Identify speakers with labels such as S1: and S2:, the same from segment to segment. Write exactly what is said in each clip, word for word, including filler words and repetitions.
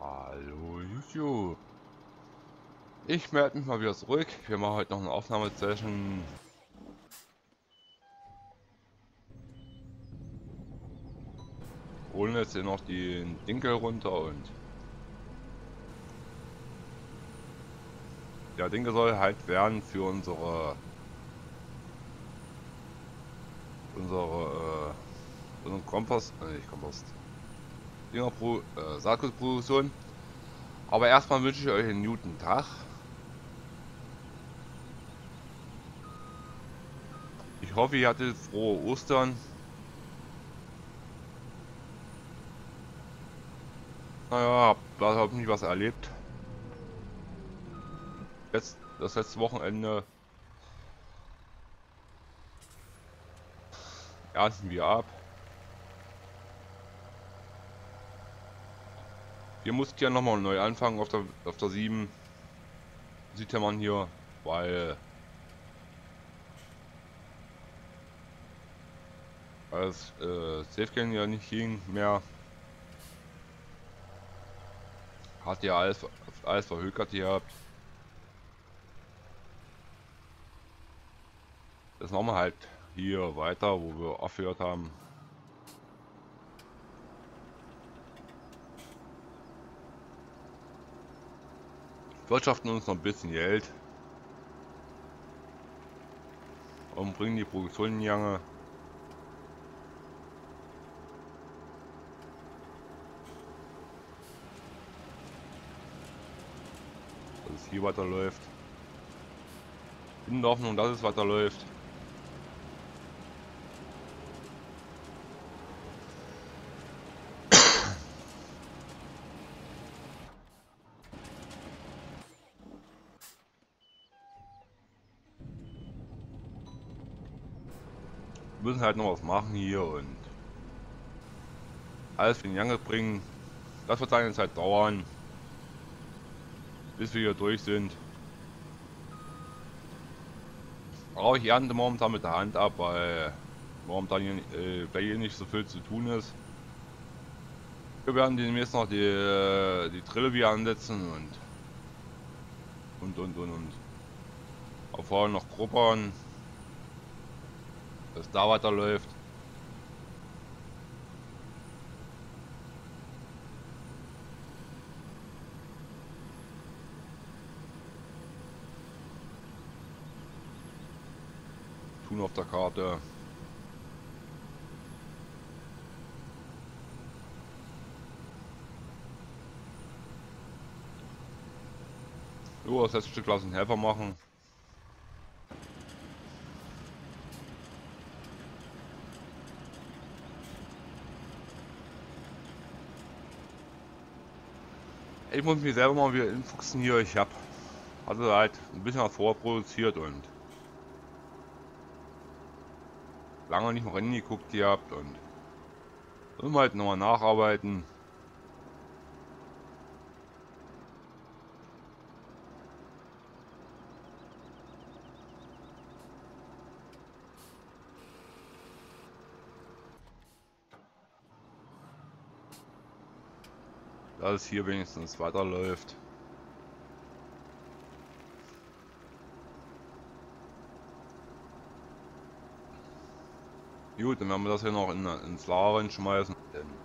S1: Hallo YouTube. Ich melde mich mal wieder zurück. Wir machen heute noch eine Aufnahmesession. Holen jetzt hier noch den Dinkel runter und der Dinkel soll halt werden für unsere unsere äh, unseren Kompost, äh, nicht Kompost, Dinger Pro, äh, Saatgutproduktion. Aber erstmal wünsche ich euch einen guten Tag. Ich hoffe, ihr hattet frohe Ostern. Naja, habt hoffentlich was erlebt. Jetzt das letzte Wochenende ernten wir ab. Wir mussten ja nochmal neu anfangen auf der auf der sieben. Sieht ja man hier, weil als äh, Safegain ja nicht ging mehr, hat ja alles alles verhökert gehabt. Das machen wir halt hier weiter, wo wir aufgehört haben. Wirtschaften uns noch ein bisschen Geld und bringen die Produktion in die Gange. Dass es hier weiterläuft. In der Hoffnung, dass es weiterläuft. Wir müssen halt noch was machen hier und alles in die Gange bringen. Das wird seine Zeit dauern, bis wir hier durch sind. Aber ich ernte momentan mit der Hand ab, weil momentan hier, äh, bei hier nicht so viel zu tun ist. Wir werden demnächst noch die, äh, die Trille wieder ansetzen und und und und und. Auf vorher noch gruppern, dass da weiterläuft. Tun auf der Karte. So, das letzte Stück lassen Helfer machen. Ich muss mich selber mal wieder infuchsen hier. Ich habe also halt ein bisschen was vorproduziert und lange nicht mehr reingeguckt gehabt und müssen wir halt nochmal nacharbeiten. Dass es hier wenigstens weiterläuft. Gut, dann werden wir das hier noch in, ins Lager reinschmeißen.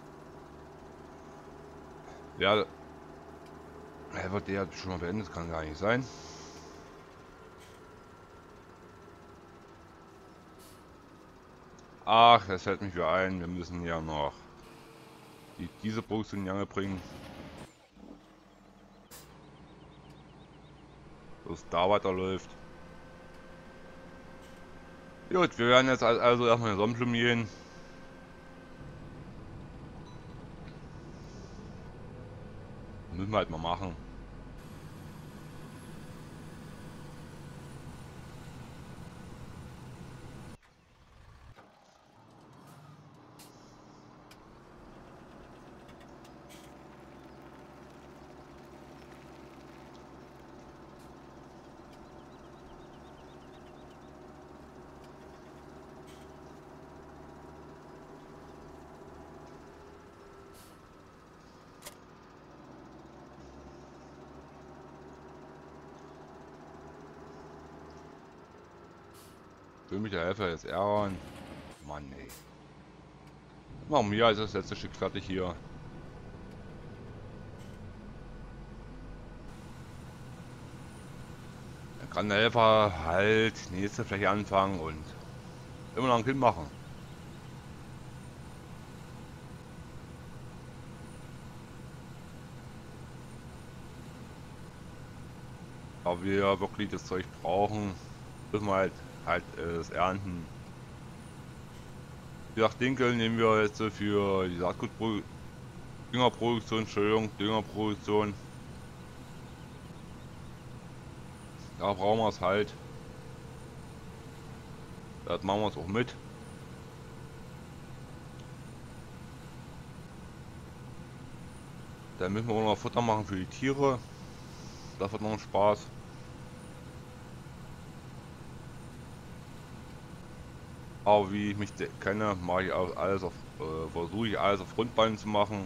S1: Ja, er wird der schon mal beendet, kann gar nicht sein. Ach, das fällt mich wieder ein, wir müssen ja noch die, diese Produktion in die Gange bringen. Dass es da weiterläuft. Gut, wir werden jetzt also erstmal in den Sonnenblumen gehen. Müssen wir halt mal machen. Will mich der Helfer jetzt ärgern? Mann, ey. Machen wir also das letzte Stück fertig hier. Dann kann der Helfer halt nächste Fläche anfangen und immer noch ein Kind machen. Aber wir wirklich das Zeug brauchen, müssen wir halt, halt äh, das ernten. Wie gesagt, Dinkel nehmen wir jetzt so für die Saatgutproduktion, Düngerproduktion, Entschuldigung, Düngerproduktion. Da brauchen wir es halt. Das machen wir es auch mit. Dann müssen wir auch noch Futter machen für die Tiere. Das wird noch ein Spaß. Aber wie ich mich kenne, mache ich auch alles auf, äh, versuche ich alles auf Rundballen zu machen.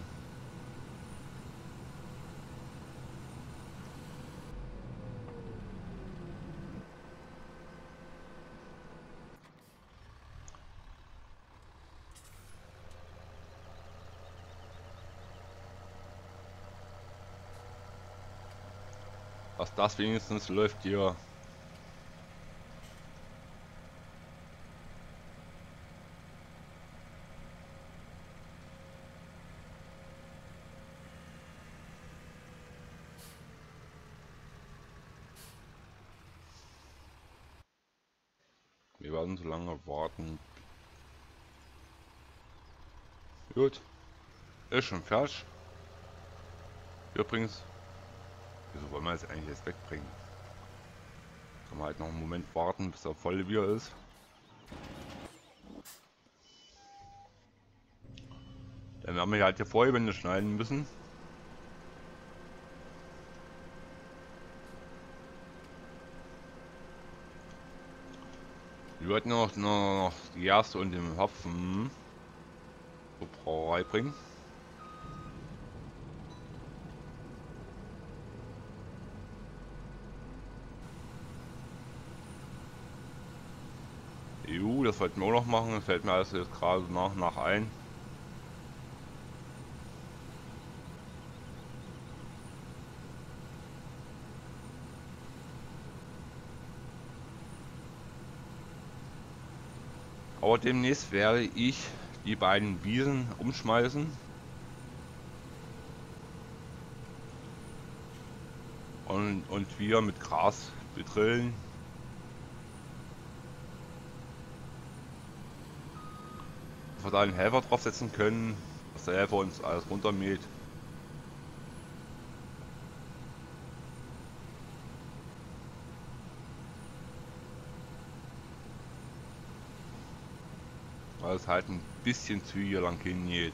S1: Dass das wenigstens läuft hier. Wir werden so lange warten. Gut. Ist schon fertig. Übrigens. Wieso wollen wir jetzt eigentlich jetzt wegbringen? Kann man halt noch einen Moment warten, bis er voll wieder ist. Dann werden wir halt die Vorwände schneiden müssen. Wir wollten noch, noch die Gerste und den Hopfen zur Brauerei bringen. Jo, das wollten wir auch noch machen. Das fällt mir alles jetzt gerade nach und nach ein. Aber demnächst werde ich die beiden Wiesen umschmeißen. Und, und wir mit Gras betrillen. Dass wir da einen Helfer draufsetzen können, dass der Helfer uns alles runtermäht. Weil es halt ein bisschen zügiger lang hingeht.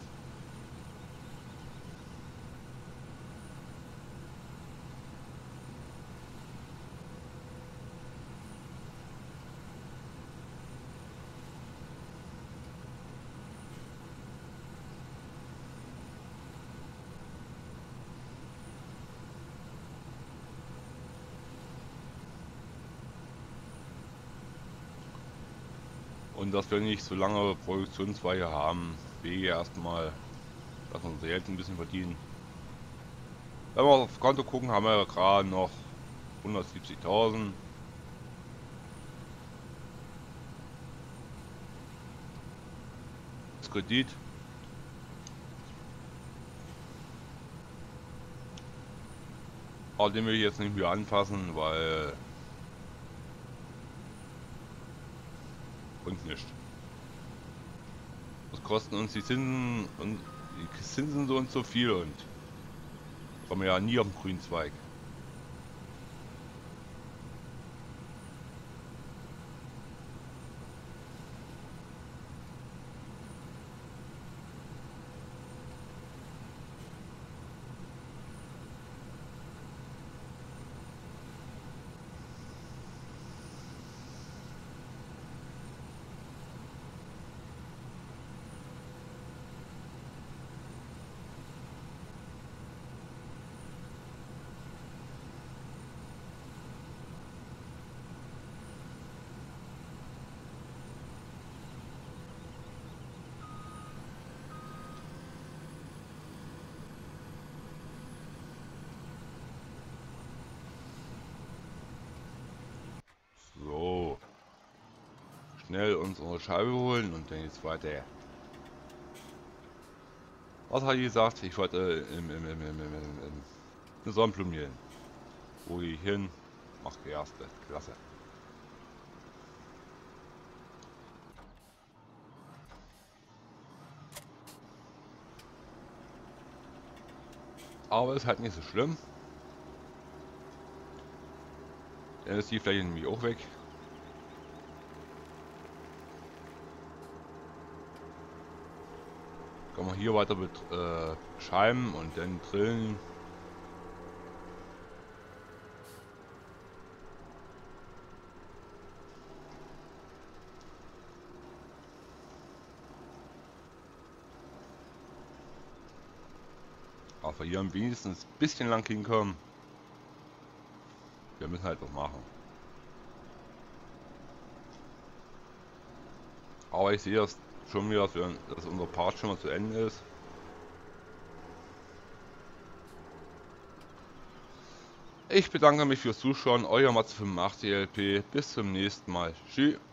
S1: Und dass wir nicht so lange Produktionsweihe haben, Wege erstmal, dass wir unser Geld ein bisschen verdienen. Wenn wir aufs Konto gucken, haben wir gerade noch hundertsiebzigtausend. Das Kredit. Aber den will ich jetzt nicht mehr anfassen, weil und nicht. Das kosten uns die Zinsen und die Zinsen so und so viel und kommen ja nie auf den grünen Zweig. schnell unsere Scheibe holen und dann geht's weiter. Was hat ich gesagt? Ich wollte im, im, im, im, im, im, im Sonnenblumenhirn. Wo gehe ich hin? Mach die erste Klasse. Aber ist halt nicht so schlimm. Dann ist die Fläche nämlich auch weg. Kann man hier weiter mit äh, Scheiben und dann drillen. Aber hier am wenigstens ein bisschen lang hinkommen. Wir müssen halt noch machen. Aber ich sehe das schon wieder, dass, wir, dass unser Part schon mal zu Ende ist. Ich bedanke mich fürs Zuschauen, euer Matze fünfundachtzig L P. Bis zum nächsten Mal. Tschüss.